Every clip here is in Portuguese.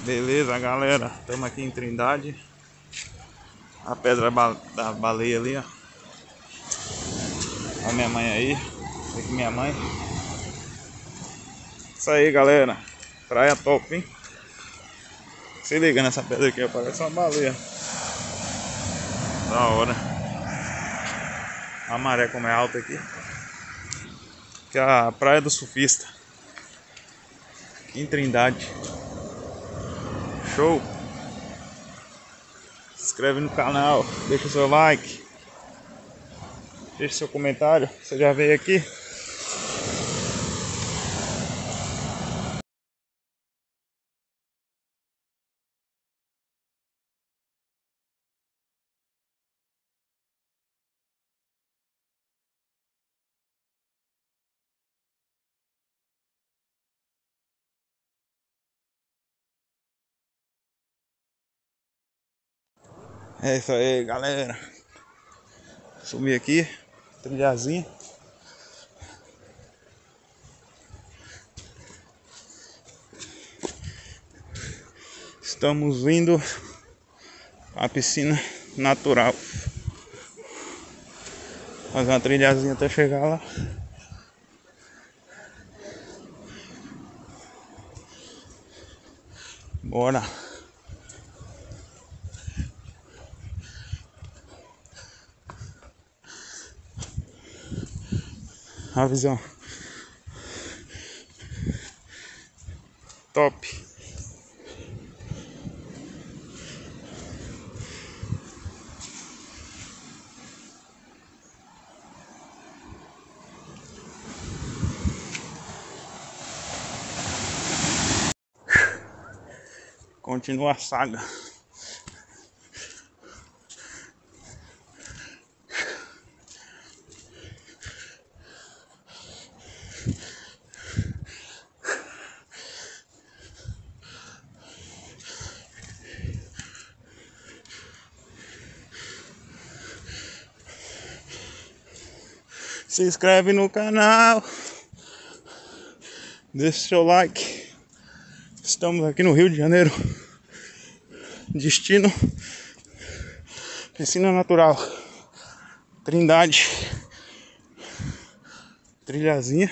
Beleza, galera, estamos aqui em Trindade. A pedra da baleia ali, ó. Olha minha mãe aí. Aqui minha mãe. Isso aí, galera. Praia top, hein? Se liga nessa pedra aqui, ó. Parece uma baleia. Da hora. A maré como é alta aqui. Que é a praia do surfista. Aqui em Trindade. Show! Se inscreve no canal, deixa o seu like, deixa seu comentário. Você já veio aqui? É isso aí, galera. Sumi aqui, trilhazinha. Estamos indo à piscina natural. Fazer uma trilhazinha até chegar lá. Bora. A visão. Top. Continua a saga. Se inscreve no canal. Deixa seu like. Estamos aqui no Rio de Janeiro. Destino piscina natural. Trindade. Trilhazinha.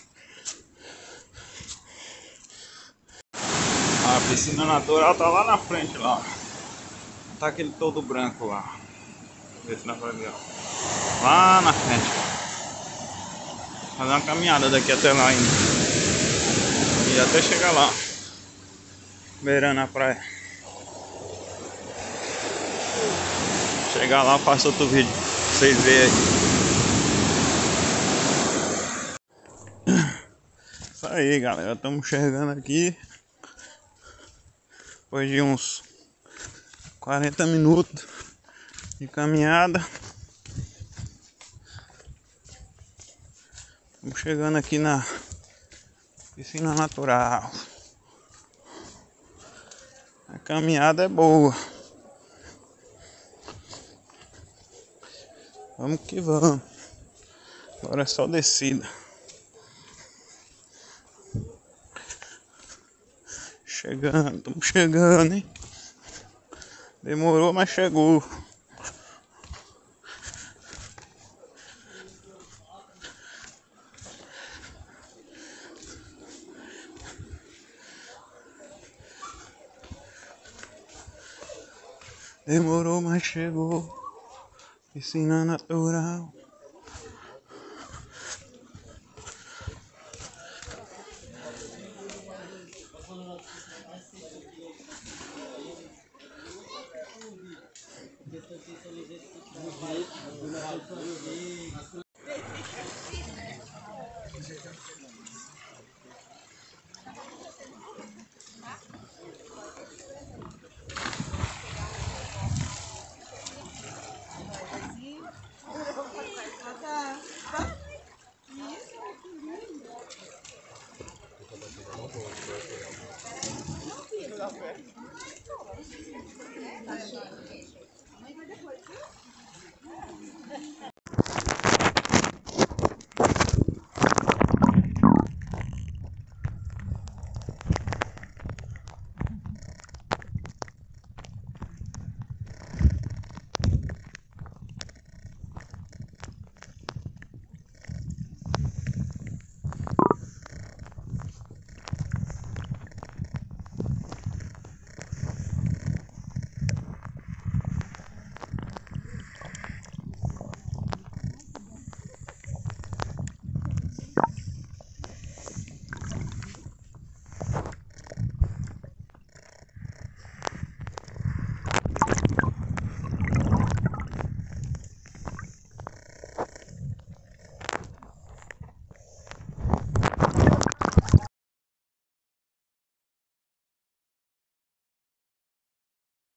A piscina natural tá lá na frente lá. Tá aquele todo branco lá. Esse na frente, ó. Lá na frente. Fazer uma caminhada daqui até lá ainda. E até chegar lá. Beirando a praia. Chegar lá, faço outro vídeo pra vocês verem aí. Isso aí, galera. Estamos chegando aqui. Depois de uns 40 minutos de caminhada. Estamos chegando aqui na piscina natural. A caminhada é boa. Vamos que vamos. Agora é só descida. Chegando, estamos chegando, hein? Demorou, mas chegou. Demorou, mas chegou. Piscina natural.